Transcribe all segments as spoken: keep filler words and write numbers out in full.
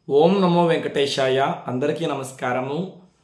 ఓం నమో వెంకటేశాయ. అందరికీ నమస్కారము.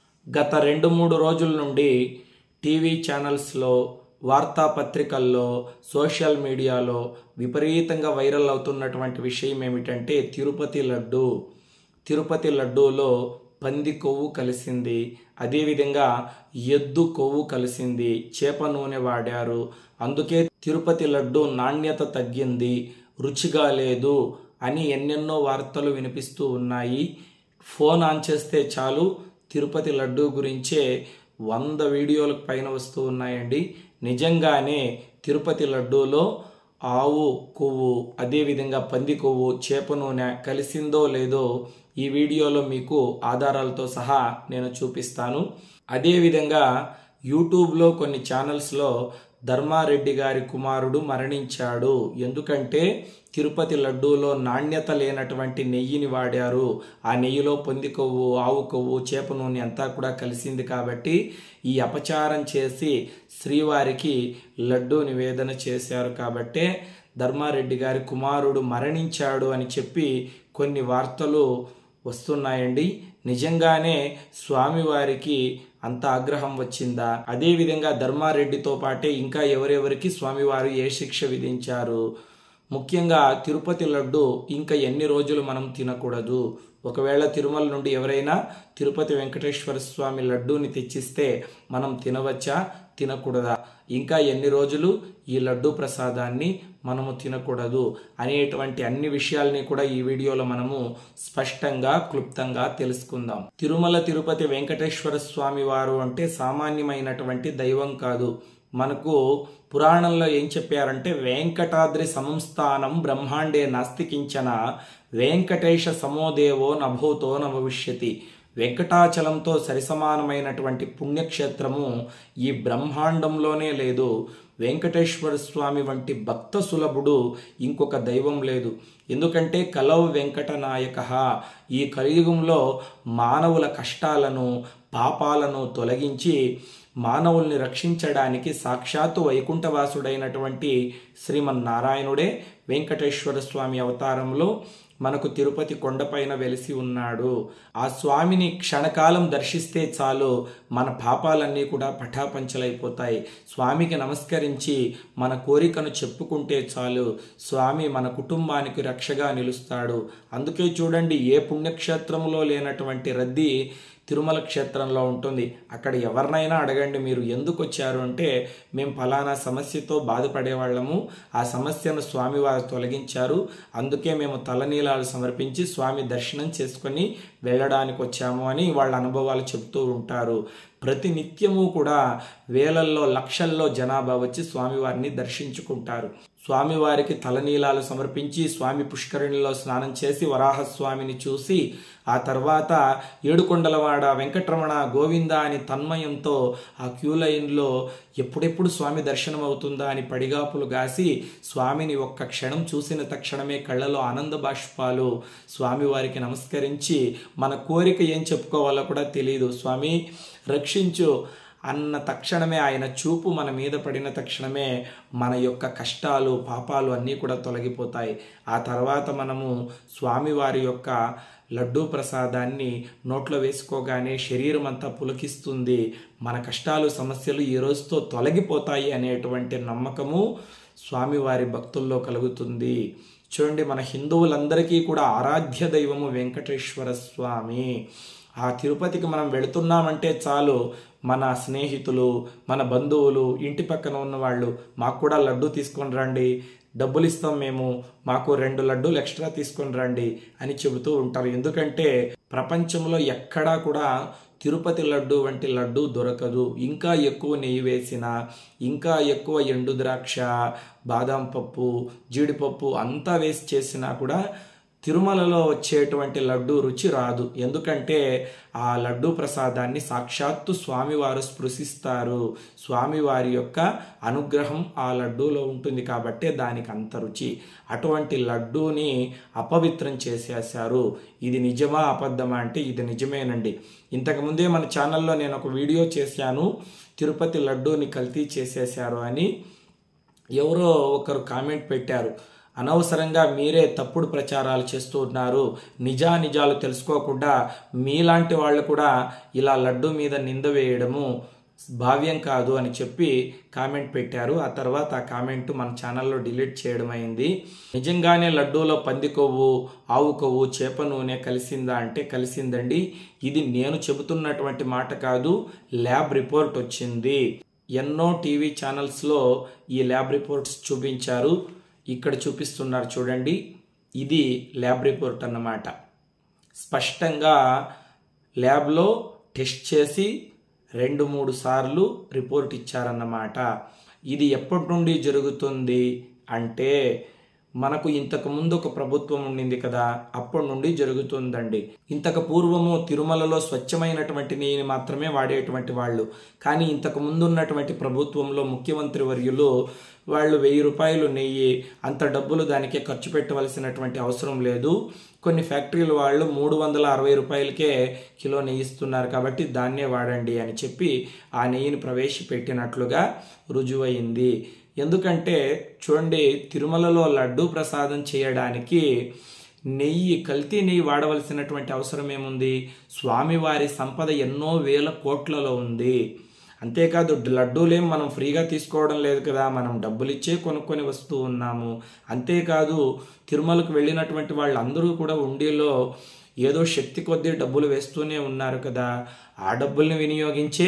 గత రెండు మూడు రోజుల నుండి టీవీ ఛానల్స్లో, వార్తాపత్రికల్లో, సోషల్ మీడియాలో విపరీతంగా వైరల్ అవుతున్నటువంటి విషయం ఏమిటంటే తిరుపతి లడ్డు. తిరుపతి లడ్డూలో పంది కొవ్వు కలిసింది, అదేవిధంగా ఎద్దు కొవ్వు కలిసింది, చేప నూనె వాడారు. అందుకే తిరుపతి లడ్డు నాణ్యత తగ్గింది, రుచిగా లేదు అని ఎన్నెన్నో వార్తలు వినిపిస్తూ ఉన్నాయి. ఫోన్ ఆన్ చేస్తే చాలు తిరుపతి లడ్డు గురించే వంద వీడియోలకు పైన వస్తూ ఉన్నాయండి. నిజంగానే తిరుపతి లడ్డూలో ఆవు కొవ్వు, అదేవిధంగా పంది కొవ్వు, చేప నూనె కలిసిందో లేదో ఈ వీడియోలో మీకు ఆధారాలతో సహా నేను చూపిస్తాను. అదేవిధంగా యూట్యూబ్లో కొన్ని ఛానల్స్లో ధర్మారెడ్డి గారి కుమారుడు మరణించాడు, ఎందుకంటే తిరుపతి లడ్డూలో నాణ్యత లేనటువంటి నెయ్యిని వాడారు. ఆ నెయ్యిలో పంది కొవ్వు, ఆవు కొవ్వు, చేప నూనె అంతా కూడా కలిసింది కాబట్టి ఈ అపచారం చేసి శ్రీవారికి లడ్డూ నివేదన చేశారు. కాబట్టే ధర్మారెడ్డి గారి కుమారుడు మరణించాడు అని చెప్పి కొన్ని వార్తలు వస్తున్నాయండి. నిజంగానే స్వామివారికి అంత ఆగ్రహం వచ్చిందా? అదేవిధంగా ధర్మారెడ్డితో పాటే ఇంకా ఎవరెవరికి స్వామివారు ఏ శిక్ష విధించారు? ముఖ్యంగా తిరుపతి లడ్డు ఇంకా ఎన్ని రోజులు మనం తినకూడదు? ఒకవేళ తిరుమల నుండి ఎవరైనా తిరుపతి వెంకటేశ్వర స్వామి లడ్డూని తెచ్చిస్తే మనం తినవచ్చా, తినకూడదా? ఇంకా ఎన్ని రోజులు ఈ లడ్డూ ప్రసాదాన్ని మనము తినకూడదు అనేటువంటి అన్ని విషయాల్ని కూడా ఈ వీడియోలో మనము స్పష్టంగా క్లుప్తంగా తెలుసుకుందాం. తిరుమల తిరుపతి వెంకటేశ్వర స్వామి వారు అంటే సామాన్యమైనటువంటి దైవం కాదు. మనకు పురాణంలో ఏం చెప్పారంటే వెంకటాద్రి సమంస్థానం బ్రహ్మాండే నాస్తికించన వెంకటేశ సమోదేవో నభూతో నభవిష్యతి. వెంకటాచలంతో సరిసమానమైనటువంటి పుణ్యక్షేత్రము ఈ బ్రహ్మాండంలోనే లేదు. వెంకటేశ్వర స్వామి వంటి భక్త సులభుడు ఇంకొక దైవం లేదు. ఎందుకంటే కలౌ వెంకటనాయక, ఈ కలియుగంలో మానవుల కష్టాలను పాపాలను తొలగించి మానవుల్ని రక్షించడానికి సాక్షాత్తు వైకుంఠవాసుడైనటువంటి శ్రీమన్నారాయణుడే వెంకటేశ్వర స్వామి అవతారంలో మనకు తిరుపతి కొండపైన వెలిసి ఉన్నాడు. ఆ స్వామిని క్షణకాలం దర్శిస్తే చాలు మన పాపాలన్నీ కూడా పటాపంచలైపోతాయి. స్వామికి నమస్కరించి మన కోరికను చెప్పుకుంటే చాలు స్వామి మన కుటుంబానికి రక్షగా నిలుస్తాడు. అందుకే చూడండి, ఏ పుణ్యక్షేత్రంలో లేనటువంటి రద్దీ తిరుమల క్షేత్రంలో ఉంటుంది. అక్కడ ఎవరినైనా అడగండి, మీరు ఎందుకు వచ్చారు అంటే మేము ఫలానా సమస్యతో బాధపడేవాళ్ళము, ఆ సమస్యను స్వామివారు తొలగించారు, అందుకే మేము తలనీలాలు సమర్పించి స్వామి దర్శనం చేసుకొని వెళ్ళడానికి వచ్చాము అని వాళ్ళ అనుభవాలు చెప్తూ ఉంటారు. ప్రతి నిత్యము కూడా వేలల్లో లక్షల్లో జనాభా వచ్చి స్వామివారిని దర్శించుకుంటారు. స్వామివారికి తలనీలాలు సమర్పించి స్వామి పుష్కరిణిలో స్నానం చేసి వరాహస్వామిని చూసి ఆ తర్వాత ఏడుకొండలవాడ వెంకటరమణ గోవింద అని తన్మయంతో ఆ క్యూ లైన్లో ఎప్పుడెప్పుడు స్వామి దర్శనం అవుతుందా అని పడిగాపులు గాసి స్వామిని ఒక్క క్షణం చూసిన తక్షణమే కళ్ళలో ఆనంద బాష్పాలు స్వామివారికి నమస్కరించి మన కోరిక ఏం చెప్పుకోవాలో కూడా తెలియదు, స్వామి రక్షించు అన్న తక్షణమే ఆయన చూపు మన మీద పడిన తక్షణమే మన యొక్క కష్టాలు పాపాలు అన్నీ కూడా తొలగిపోతాయి. ఆ తర్వాత మనము స్వామివారి యొక్క లడ్డూ ప్రసాదాన్ని నోట్లో వేసుకోగానే శరీరం అంతా పులకిస్తుంది, మన కష్టాలు సమస్యలు ఈ రోజుతో తొలగిపోతాయి అనేటువంటి నమ్మకము స్వామివారి భక్తుల్లో కలుగుతుంది. చూడండి, మన హిందువులందరికీ కూడా ఆరాధ్య దైవము వెంకటేశ్వర స్వామి. ఆ తిరుపతికి మనం వెళుతున్నామంటే చాలు మన స్నేహితులు, మన బంధువులు, ఇంటి పక్కన ఉన్నవాళ్ళు మాకు కూడా లడ్డు తీసుకొని రండి, డబ్బులు ఇస్తాం మేము, మాకు రెండు లడ్డూలు ఎక్స్ట్రా తీసుకొని రండి అని చెబుతూ ఉంటారు. ఎందుకంటే ప్రపంచంలో ఎక్కడా కూడా తిరుపతి లడ్డు వంటి లడ్డు దొరకదు. ఇంకా ఎక్కువ నెయ్యి వేసిన, ఇంకా ఎక్కువ ఎండు ద్రాక్ష, బాదం పప్పు, జీడిపప్పు అంతా వేసి చేసినా కూడా తిరుమలలో వచ్చేటువంటి లడ్డు రుచి రాదు. ఎందుకంటే ఆ లడ్డు ప్రసాదాన్ని సాక్షాత్తు స్వామివారు స్పృశిస్తారు. స్వామివారి యొక్క అనుగ్రహం ఆ లడ్డూలో ఉంటుంది కాబట్టి దానికి అంత రుచి. అటువంటి లడ్డూని అపవిత్రం చేసేశారు. ఇది నిజమా అబద్ధమా అంటే ఇది నిజమేనండి. ఇంతకుముందే మన ఛానల్లో నేను ఒక వీడియో చేశాను, తిరుపతి లడ్డూని కల్తీ చేసేశారు అని. ఎవరో ఒకరు కామెంట్ పెట్టారు, అనవసరంగా మీరే తప్పుడు ప్రచారాలు చేస్తూ ఉన్నారు. నిజానిజాలు తెలుసుకోకుండా మీలాంటి వాళ్ళు కూడా ఇలా లడ్డు మీద నింద వేయడము భావ్యం కాదు అని చెప్పి కామెంట్ పెట్టారు. ఆ తర్వాత ఆ కామెంట్ మన ఛానల్లో డిలీట్ చేయడం అయింది. నిజంగానే లడ్డూలో పంది కొవ్వు, ఆవు కొవ్వు, చేప నూనె కలిసిందా అంటే కలిసిందండి. ఇది నేను చెబుతున్నటువంటి మాట కాదు, ల్యాబ్ రిపోర్ట్ వచ్చింది. ఎన్నో టీవీ ఛానల్స్లో ఈ ల్యాబ్ రిపోర్ట్స్ చూపించారు. ఇక్కడ చూపిస్తున్నారు చూడండి, ఇది ల్యాబ్ రిపోర్ట్ అన్నమాట. స్పష్టంగా ల్యాబ్లో టెస్ట్ చేసి రెండు మూడు సార్లు రిపోర్ట్ ఇచ్చారన్నమాట. ఇది ఎప్పటి నుండి జరుగుతుంది అంటే మనకు ఇంతకు ముందు ఒక ప్రభుత్వం ఉండింది కదా, అప్పటి నుండి జరుగుతుందండి. ఇంతకు పూర్వము తిరుమలలో స్వచ్ఛమైనటువంటి నెయ్యిని మాత్రమే వాడేటువంటి వాళ్ళు. కానీ ఇంతకు ముందు ఉన్నటువంటి ప్రభుత్వంలో ముఖ్యమంత్రి వర్యులు వాళ్ళు వెయ్యి రూపాయలు నెయ్యి, అంత డబ్బులు దానికే ఖర్చు పెట్టవలసినటువంటి అవసరం లేదు. కొన్ని ఫ్యాక్టరీల వాళ్ళు మూడు వందల అరవై రూపాయలకే కిలో నెయ్యి ఇస్తున్నారు కాబట్టి దాన్నే వాడండి అని చెప్పి ఆ నెయ్యిని ప్రవేశపెట్టినట్లుగా రుజువైంది. ఎందుకంటే చూడండి, తిరుమలలో లడ్డూ ప్రసాదం చేయడానికి నెయ్యి, కల్తీ నెయ్యి వాడవలసినటువంటి అవసరం ఏముంది? స్వామివారి సంపద ఎన్నో వేల కోట్లలో ఉంది. అంతేకాదు లడ్డూలేం మనం ఫ్రీగా తీసుకోవడం లేదు కదా, మనం డబ్బులు ఇచ్చే కొనుక్కొని వస్తూ ఉన్నాము. అంతేకాదు తిరుమలకు వెళ్ళినటువంటి వాళ్ళందరూ కూడా ఉండిలో ఏదో శక్తి కొద్దీ డబ్బులు వేస్తూనే ఉన్నారు కదా, ఆ డబ్బుల్ని వినియోగించే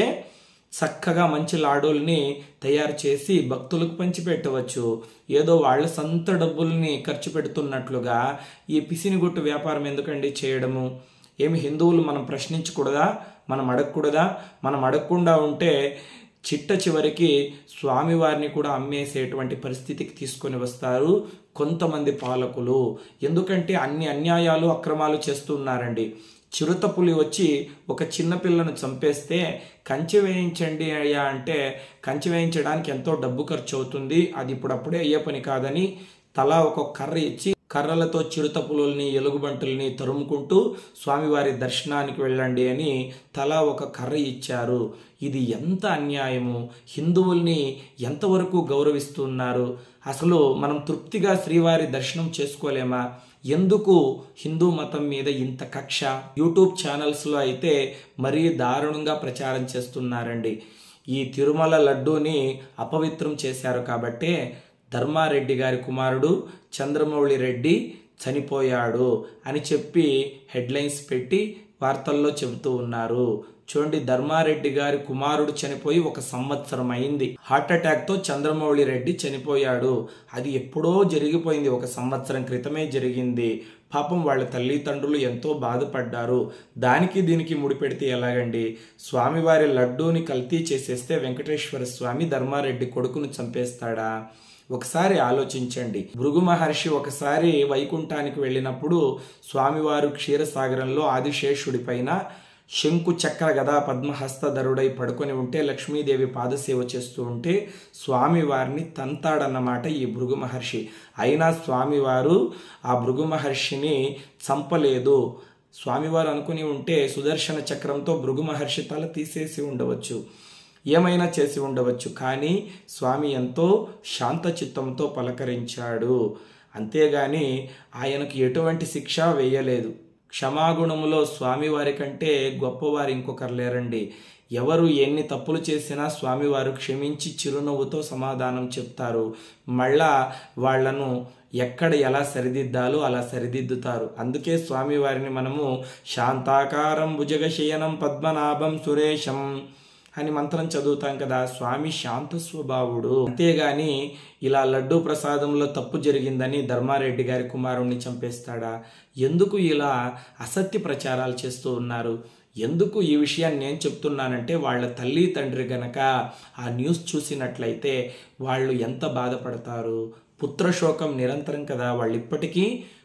చక్కగా మంచి లాడూల్ని తయారు చేసి భక్తులకు పంచిపెట్టవచ్చు. ఏదో వాళ్ళ సొంత డబ్బుల్ని ఖర్చు పెడుతున్నట్లుగా ఈ పిసినిగుట్టు వ్యాపారం ఎందుకండి చేయడము? ఏమి హిందువులు మనం ప్రశ్నించకూడదా? మనం అడగకూడదా? మనం అడగకుండా ఉంటే చిట్ట చివరికి స్వామివారిని కూడా అమ్మేసేటువంటి పరిస్థితికి తీసుకొని వస్తారు కొంతమంది పాలకులు. ఎందుకంటే అన్ని అన్యాయాలు, అక్రమాలు చేస్తున్నారండి. చిరుతపులి వచ్చి ఒక చిన్నపిల్లను చంపేస్తే కంచె వేయించండి అయ్యా అంటే కంచె వేయించడానికి ఎంతో డబ్బు ఖర్చు అవుతుంది, అది ఇప్పుడప్పుడే అయ్యే పని కాదని తలా ఒక కర్ర ఇచ్చి కర్రలతో చిరుతపులుల్ని, ఎలుగుబంటుల్ని తరుముకుంటూ స్వామివారి దర్శనానికి వెళ్ళండి అని తలా ఒక కర్ర ఇచ్చారు. ఇది ఎంత అన్యాయము! హిందువుల్ని ఎంతవరకు గౌరవిస్తున్నారు? అసలు మనం తృప్తిగా శ్రీవారి దర్శనం చేసుకోలేమా? ఎందుకు హిందూ మతం మీద ఇంత కక్ష? యూట్యూబ్ ఛానల్స్లో అయితే మరీ దారుణంగా ప్రచారం చేస్తున్నారండి. ఈ తిరుమల లడ్డూని అపవిత్రం చేశారు కాబట్టే ధర్మారెడ్డి గారి కుమారుడు చంద్రమౌళి రెడ్డి చనిపోయాడు అని చెప్పి హెడ్లైన్స్ పెట్టి వార్తల్లో చెబుతూ ఉన్నారు. చూడండి, ధర్మారెడ్డి గారి కుమారుడు చనిపోయి ఒక సంవత్సరం అయింది. హార్ట్ అటాక్ తో చంద్రమౌళి రెడ్డి చనిపోయాడు. అది ఎప్పుడో జరిగిపోయింది, ఒక సంవత్సరం క్రితమే జరిగింది. పాపం వాళ్ళ తల్లిదండ్రులు ఎంతో బాధపడ్డారు. దానికి దీనికి ముడిపెడితే ఎలాగండి? స్వామివారి లడ్డూని కల్తీ చేసేస్తే వెంకటేశ్వర స్వామి ధర్మారెడ్డి కొడుకును చంపేస్తాడా? ఒకసారి ఆలోచించండి. భృగు మహర్షి ఒకసారి వైకుంఠానికి వెళ్ళినప్పుడు స్వామివారు క్షీరసాగరంలో ఆదిశేషుడి పైన శంకు చక్ర గదా పద్మహస్తధరుడై పడుకొని ఉంటే లక్ష్మీదేవి పాదసేవ చేస్తూ ఉంటే స్వామివారిని తంతాడన్నమాట ఈ భృగు మహర్షి. అయినా స్వామివారు ఆ భృగు మహర్షిని చంపలేదు. స్వామివారు అనుకుని ఉంటే సుదర్శన చక్రంతో భృగు మహర్షి తల తీసేసి ఉండవచ్చు, ఏమైనా చేసి ఉండవచ్చు. కానీ స్వామి ఎంతో శాంత చిత్తంతో పలకరించాడు. అంతేగాని ఆయనకు ఎటువంటి శిక్ష వేయలేదు. క్షమాగుణములో స్వామివారి కంటే గొప్పవారు ఇంకొకరు లేరండి. ఎవరు ఎన్ని తప్పులు చేసినా స్వామివారు క్షమించి చిరునవ్వుతో సమాధానం చెప్తారు. మళ్ళా వాళ్లను ఎక్కడ ఎలా సరిదిద్దాలో అలా సరిదిద్దుతారు. అందుకే స్వామివారిని మనము శాంతాకారం భుజగశయనం పద్మనాభం సురేశం అని మంత్రం చదువుతాం కదా. స్వామి శాంత స్వభావుడు. అంతేగాని ఇలా లడ్డూ ప్రసాదంలో తప్పు జరిగిందని ధర్మారెడ్డి గారి కుమారుణ్ణి చంపేస్తాడా? ఎందుకు ఇలా అసత్య ప్రచారాలు చేస్తూ ఉన్నారు? ఎందుకు ఈ విషయాన్ని నేను చెప్తున్నానంటే వాళ్ళ తల్లి తండ్రి గనక ఆ న్యూస్ చూసినట్లయితే వాళ్ళు ఎంత బాధపడతారు. పుత్రశోకం నిరంతరం కదా. వాళ్ళు ఇప్పటికీ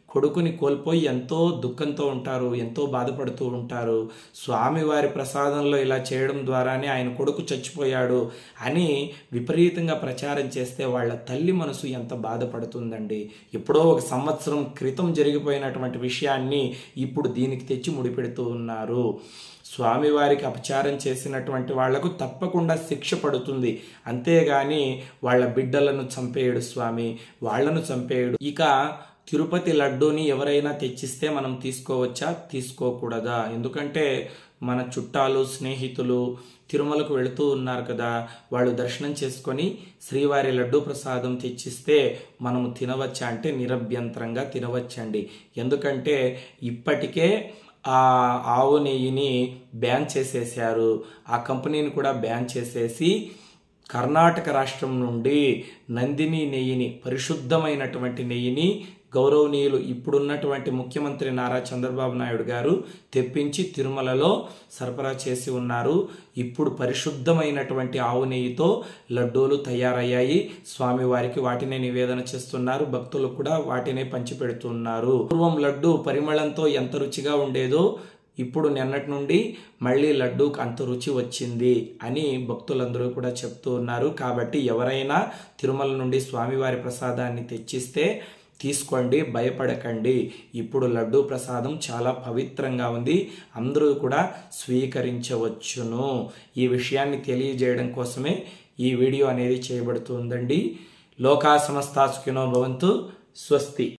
కొడుకుని కోల్పోయి ఎంతో దుఃఖంతో ఉంటారు, ఎంతో బాధపడుతూ ఉంటారు. స్వామివారి ప్రసాదంలో ఇలా చేయడం ద్వారానే ఆయన కొడుకు చచ్చిపోయాడు అని విపరీతంగా ప్రచారం చేస్తే వాళ్ళ తల్లి మనసు ఎంత బాధపడుతుందండి. ఎప్పుడో ఒక సంవత్సరం క్రితం జరిగిపోయినటువంటి విషయాన్ని ఇప్పుడు దీనికి తెచ్చి ముడిపెడుతూ ఉన్నారు. స్వామివారికి అపచారం చేసినటువంటి వాళ్లకు తప్పకుండా శిక్ష పడుతుంది, అంతేగాని వాళ్ళ బిడ్డలను చంపేయడు స్వామి, వాళ్లను చంపేయడు. ఇక తిరుపతి లడ్డూని ఎవరైనా తెచ్చిస్తే మనం తీసుకోవచ్చా, తీసుకోకూడదా? ఎందుకంటే మన చుట్టాలు స్నేహితులు తిరుమలకు వెళుతూ ఉన్నారు కదా, వాళ్ళు దర్శనం చేసుకొని శ్రీవారి లడ్డూ ప్రసాదం తెచ్చిస్తే మనము తినవచ్చా అంటే నిరభ్యంతరంగా తినవచ్చండి. ఎందుకంటే ఇప్పటికే ఆ ఆవు నెయ్యిని బ్యాన్ చేసేసారు, ఆ కంపెనీని కూడా బ్యాన్ చేసేసి కర్ణాటక రాష్ట్రం నుండి నందిని నెయ్యిని, పరిశుద్ధమైనటువంటి నెయ్యిని గౌరవనీయులు ఇప్పుడున్నటువంటి ముఖ్యమంత్రి నారా చంద్రబాబు నాయుడు గారు తెప్పించి తిరుమలలో సరఫరా చేసి ఉన్నారు. ఇప్పుడు పరిశుద్ధమైనటువంటి ఆవు నెయ్యితో లడ్డూలు తయారయ్యాయి. స్వామివారికి వాటినే నివేదన చేస్తున్నారు, భక్తులు కూడా వాటినే పంచిపెడుతున్నారు. పూర్వం లడ్డు పరిమళంతో ఎంత రుచిగా ఉండేదో ఇప్పుడు నిన్నటి నుండి మళ్ళీ లడ్డూకి అంత రుచి వచ్చింది అని భక్తులందరూ కూడా చెప్తూ ఉన్నారు. కాబట్టి ఎవరైనా తిరుమల నుండి స్వామివారి ప్రసాదాన్ని తెచ్చిస్తే తీసుకోండి, భయపడకండి. ఇప్పుడు లడ్డూ ప్రసాదం చాలా పవిత్రంగా ఉంది, అందరూ కూడా స్వీకరించవచ్చును. ఈ విషయాన్ని తెలియజేయడం కోసమే ఈ వీడియో అనేది చేయబడుతుందండి. లోకా సమస్తా సుఖినో భవంతు. స్వస్తి.